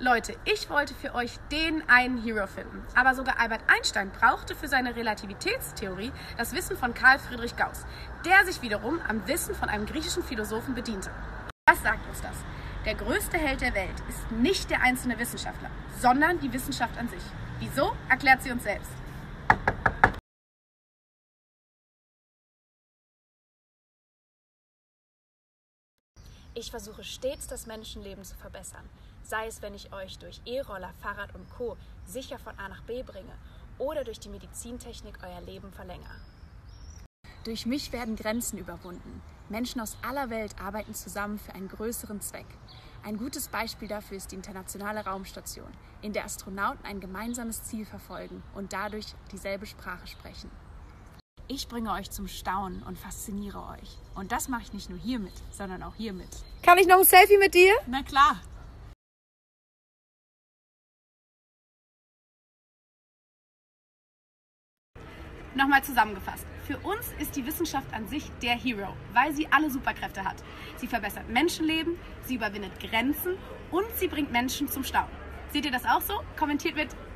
Leute, ich wollte für euch den einen Hero finden, aber sogar Albert Einstein brauchte für seine Relativitätstheorie das Wissen von Carl Friedrich Gauss, der sich wiederum am Wissen von einem griechischen Philosophen bediente. Was sagt uns das? Der größte Held der Welt ist nicht der einzelne Wissenschaftler, sondern die Wissenschaft an sich. Wieso? Erklärt sie uns selbst. Ich versuche stets, das Menschenleben zu verbessern, sei es, wenn ich euch durch E-Roller, Fahrrad und Co. sicher von A nach B bringe oder durch die Medizintechnik euer Leben verlängere. Durch mich werden Grenzen überwunden. Menschen aus aller Welt arbeiten zusammen für einen größeren Zweck. Ein gutes Beispiel dafür ist die Internationale Raumstation, in der Astronauten ein gemeinsames Ziel verfolgen und dadurch dieselbe Sprache sprechen. Ich bringe euch zum Staunen und fasziniere euch. Und das mache ich nicht nur hiermit, sondern auch hiermit. Kann ich noch ein Selfie mit dir? Na klar! Nochmal zusammengefasst. Für uns ist die Wissenschaft an sich der Hero, weil sie alle Superkräfte hat. Sie verbessert Menschenleben, sie überwindet Grenzen und sie bringt Menschen zum Staunen. Seht ihr das auch so? Kommentiert mit